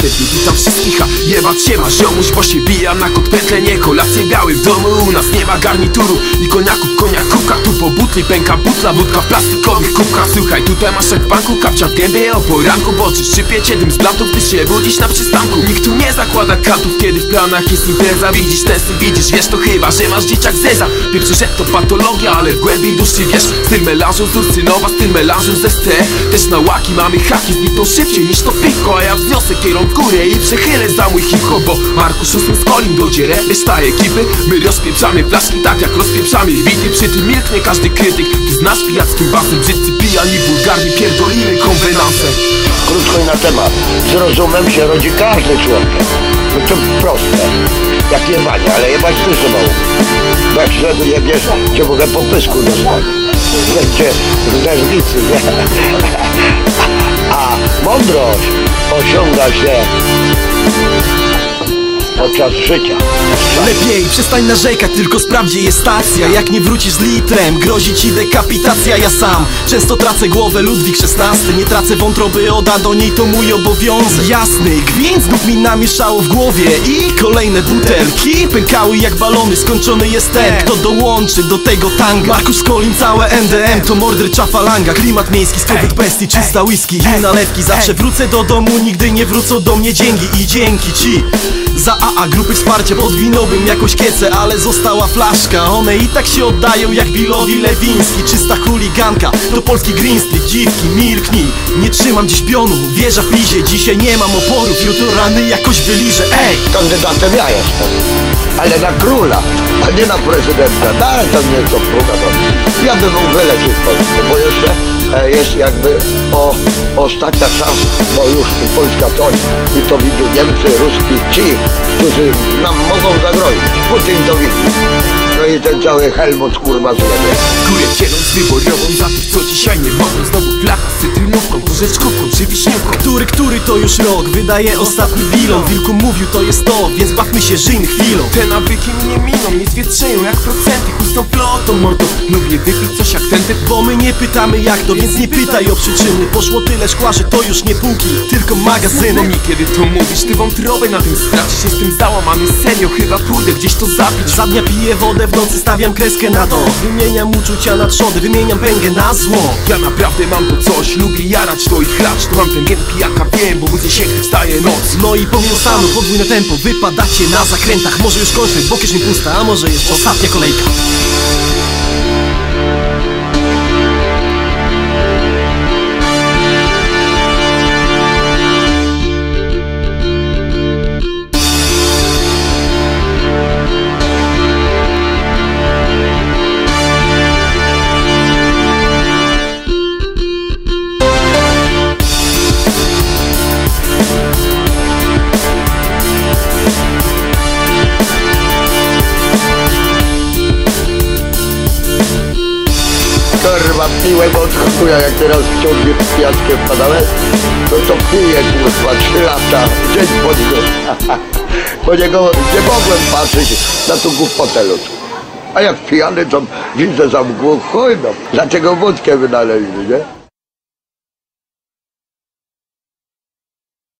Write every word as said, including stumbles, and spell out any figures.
wstępnie witam wszystkich, a jebać się ma ziomuś, bo się bijam na kotpetlenie. Kolacje białe w domu, u nas nie ma garnituru i koniaków, koniakuka. Tu po butli pęka butla, wódka w plastikowych kubkach. Słuchaj, tutaj masz jak w banku, kapcia w gębie o poranku, bo czy szczypiecie dym z blantów, ty się budzisz na przystanku. Nikt tu nie zakłada kantów, kiedy w planach jest impreza. Widzisz ten styl, widzisz, wiesz to chyba, że masz dzieciak zeza. Pierwszy, że to patologia, ale w głębi duszy wiesz. Styl melanżu z Ursynowa, styl melanżu z S T. Też na łaki mamy haki, znikną szybciej niż to piko. A ja wzniosę kierą górę i przechylę za mój hip-hop, bo Markus ósmy z Kolim dojdzie reszta ekipy. My rozpieprzamy flaszki tak jak rozpieprzamy wity. Przy tym milknie każdy krytyk, ty znasz pijackim basem. Brzydcy pijani, wulgarni, pierdolimy konwenanse. Krótko i na temat. Z rozumem się rodzi każdy człowiek. No to proste. Jak jebanie, ale jebać też to mało. Bo jak źle wyjebiesz, cię mogę po pysku dostać. Będzie w nerwicy, nie? A mądrość osiąga się podczas życia. Lepiej przestań narzekać, tylko sprawdź, gdzie jest stacja. Jak nie wrócisz z litrem, grozi ci dekapitacja. Ja sam często tracę głowę, Ludwik szesnasty. Nie tracę wątroby, oda do niej to mój obowiązek. Jasny gwint znów mi namieszało w głowie i kolejne butelki pękały jak balony. Skończony jest ten, kto dołączy do tego tanga. Markus Colin, całe N D M to mordercza falanga. Klimat miejski, skowyk bestii, czysta whisky i nalewki. Zawsze wrócę do domu, nigdy nie wrócą do mnie dzięki. I dzięki ci za A A grupy wsparcia. Podwinąłbym jakoś kiecę, ale została flaszka. One i tak się oddają jak Billowi Lewiński. Czysta chuliganka, to polski Green Street. Dziwki, milknij, nie trzymam dziś pionu. Wieża w lizie, dzisiaj nie mam oporów. Jutro rany jakoś wyliżę, ej! Kandydatem ja jestem, ale na króla, a nie na prezydenta. Dalej to nie to próba, no. Ja bym mógł wylecieć w Polskę, bo jeszcze e, jest jakby o, ostatnia szansa, bo już Polska tonie i to widzą Niemcy, Ruski, ci, którzy nam mogą zagrozić. Putin to widzi. No i ten cały Helmut kurwa zjebie. Górę cieląc wyboriową za tych, co dzisiaj nie mogą. Znowu flacha z cytrynówką, porzeczkówką czy wiśniówką. Który, który to już rok wydaje ostatni bilon. Wilku mówił, to jest to, więc bawmy się, żyjmy chwilą. Te nawyki mnie miną, nie zwietrzeją jak procenty. Chuj z tą flotą, mordo, lubię wypić coś jak ten typ. Bo my nie pytamy jak to, więc nie pytaj o przyczyny. Poszło tyle szkła, że to już nie półki, tylko magazyny. Bo mi kiedy to mówisz, ty wątrobę na tym stracisz. Jestem załamany, serio, chyba pójdę gdzieś to zapić. Za dnia piję wodę, w nocy stawiam kreskę na to. Wymieniam uczucia na trzody, wymieniam pęgę na zło. Ja naprawdę mam to coś, lubię jarać to i chlać. To mam ten gen pijaka, wiem, bo budzę się, gdy wstaje noc. No i pomimo stanu, podwójne tempo, wypadacie na zakrętach. Może już kończmy, bo kieszeń pusta, a może jeszcze ostatnia kolejka. Kurwa, piłem od chuja, jak teraz ciągnie pijackiem wpadałem, no to piję kurwa trzy lata, dzień po niego. Po niego nie mogłem patrzeć na tą głupotę ludzką. A jak pijany to widzę za mgłą, chuj no, dlaczego wódkę wynaleźli, nie?